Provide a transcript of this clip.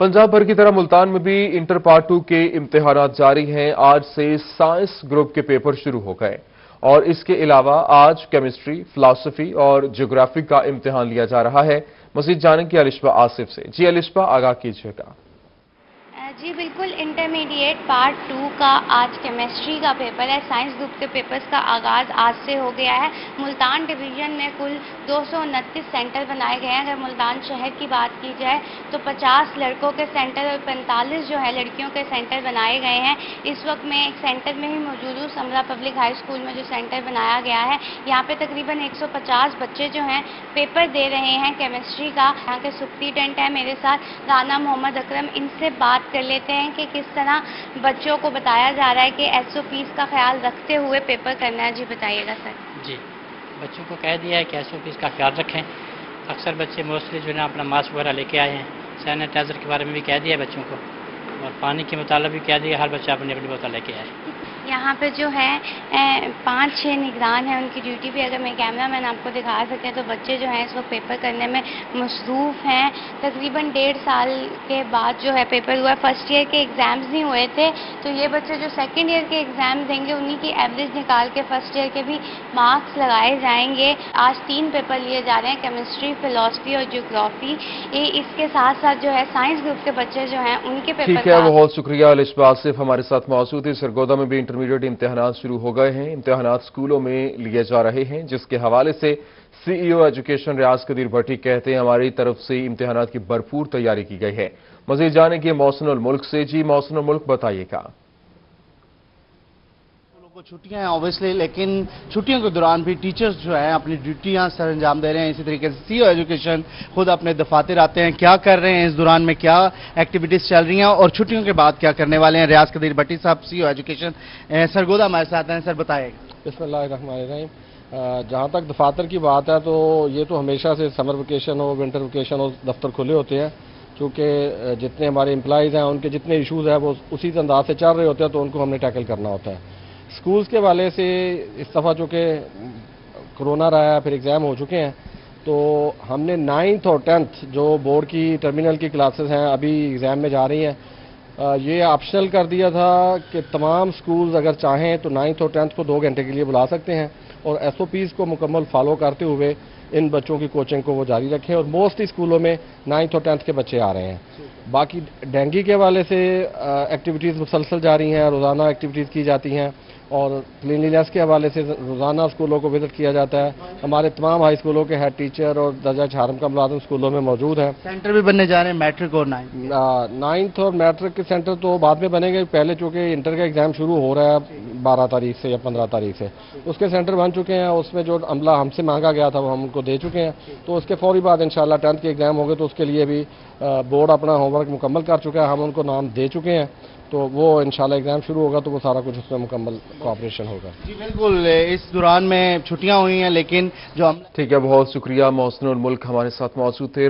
पंजाब भर की तरह मुल्तान में भी इंटर पार्ट 2 के इम्तिहानात जारी हैं। आज से साइंस ग्रुप के पेपर शुरू हो गए और इसके अलावा आज केमिस्ट्री, फिलॉसफी और ज्योग्राफी का इम्तिहान लिया जा रहा है। मजीद जानें कि अलिशबा आसिफ से। जी अलिशबा, आगाह कीजिएगा। जी बिल्कुल, इंटरमीडिएट पार्ट 2 का आज केमिस्ट्री का पेपर है। साइंस ग्रुप के पेपर्स का आगाज़ आज से हो गया है। मुल्तान डिवीज़न में कुल 229 सेंटर बनाए गए हैं। अगर मुल्तान शहर की बात की जाए तो 50 लड़कों के सेंटर और 45 जो है लड़कियों के सेंटर बनाए गए हैं। इस वक्त मैं एक सेंटर में ही मौजूद हूँ, समरा पब्लिक हाई स्कूल में जो सेंटर बनाया गया है। यहाँ पे तकरीबन 150 बच्चे जो हैं पेपर दे रहे हैं केमिस्ट्री का। यहाँ के सुप्रीटेंडेंट है मेरे साथ राना मोहम्मद अकरम, इनसे बात कर लेते हैं कि किस तरह बच्चों को बताया जा रहा है कि एसओपीज का ख्याल रखते हुए पेपर करना है। जी बताइएगा सर। जी, बच्चों को कह दिया है कि एसओपीज का ख्याल रखें। अक्सर बच्चे मोस्टली जो है ना अपना मास्क वगैरह लेके आए हैं। सैनिटाइज़र के बारे में भी कह दिया है बच्चों को, और पानी के मुताबिक भी कह दिया हर बच्चा अपनी अपनी बोतल लेके आए। यहाँ पे जो है 5-6 निगरान हैं, उनकी ड्यूटी भी अगर मैं कैमरा मैन आपको दिखा सकते हैं तो बच्चे जो हैं इस वक्त पेपर करने में मसरूफ़ हैं। तकरीबन 1.5 साल के बाद जो है पेपर हुआ है। फर्स्ट ईयर के एग्ज़ाम्स नहीं हुए थे, तो ये बच्चे जो सेकंड ईयर के एग्ज़ाम देंगे उन्हीं की एवरेज निकाल के फर्स्ट ईयर के भी मार्क्स लगाए जाएंगे। आज 3 पेपर लिए जा रहे हैं, केमिस्ट्री, फिलॉसफी और ज्योग्राफी। इसके साथ साथ जो है साइंस ग्रुप के बच्चे जो हैं उनके पेपर। ठीक है, बहुत शुक्रिया अलिशबा आसिफ हमारे साथ मौजूद है। सरगोदा में भी इंटरमीडिएट इम्तिहानात शुरू हो गए हैं। इम्तिहानात स्कूलों में लिए जा रहे हैं, जिसके हवाले से सीईओ एजुकेशन रियाज कदीर भट्टी कहते हैं हमारी तरफ से इम्तिहानात की भरपूर तैयारी की गई है। मजीद जानेंगे मौसनुल मुल्क से। जी मौसनुल मुल्क, बताइएगा। को छुट्टियां हैं ऑब्वियसली, लेकिन छुट्टियों के दौरान भी टीचर्स जो हैं अपनी ड्यूटियां सर अंजाम दे रहे हैं। इसी तरीके से सीईओ एजुकेशन खुद अपने दफातर आते हैं, क्या कर रहे हैं इस दौरान में, क्या एक्टिविटीज चल रही हैं और छुट्टियों के बाद क्या करने वाले हैं। रियाज कदीर भट्टी साहब सीईओ एजुकेशन सरगोदा हमारे साथ हैं। सर बताइएगा। बिस्मिल्लाहिर्रहमानिर्रहीम। जहाँ तक दफातर की बात है तो ये तो हमेशा से समर वेकेशन हो, विंटर वेकेशन हो, दफ्तर खुले होते हैं, क्योंकि जितने हमारे एम्प्लॉइज़ हैं उनके जितने इशूज़ हैं वो उसी अंदाज से चल रहे होते हैं, तो उनको हमने टैकल करना होता है। स्कूल्स के वाले से इस दफ़ा चूँकि कोरोना रहा है, फिर एग्ज़ाम हो चुके हैं, तो हमने 9th और 10th जो बोर्ड की टर्मिनल की क्लासेस हैं अभी एग्ज़ाम में जा रही हैं, ये ऑप्शनल कर दिया था कि तमाम स्कूल्स अगर चाहें तो 9th और 10th को 2 घंटे के लिए बुला सकते हैं और एसओपीज़ को मुकम्मल फॉलो करते हुए इन बच्चों की कोचिंग को वो जारी रखें। और मोस्टली स्कूलों में 9th और 10th के बच्चे आ रहे हैं। बाकी डेंगू के वाले से एक्टिविटीज़ मुसलसल जारी हैं, रोज़ाना एक्टिविटीज़ की जाती हैं और क्लीनलीनेस के हवाले से रोज़ाना स्कूलों को विजिट किया जाता है। हमारे तमाम हाई स्कूलों के हेड टीचर और दर्जा छारम का मुलाजिम स्कूलों में मौजूद हैं। सेंटर भी बनने जा रहे हैं मैट्रिक और 9th और मैट्रिक के सेंटर तो बाद में बनेंगे। पहले चूँकि इंटर का एग्ज़ाम शुरू हो रहा है 12 तारीख से या 15 तारीख से, उसके सेंटर बन चुके हैं। उसमें जो अमला हमसे मांगा गया था वो हम उनको दे चुके हैं, तो उसके फौरी बाद इंशाल्लाह 10th के एग्ज़ाम हो गए, तो उसके लिए भी बोर्ड अपना होमवर्क मुकम्मल कर चुका है, हम उनको नाम दे चुके हैं, तो वो इंशाल्लाह एग्जाम शुरू होगा तो वो सारा कुछ उसमें मुकम्मल कोऑपरेशन होगा। जी बिल्कुल, इस दौरान में छुट्टियां हुई हैं लेकिन जो ठीक है, बहुत शुक्रिया। मौसनुल मुल्क हमारे साथ मौजूद थे।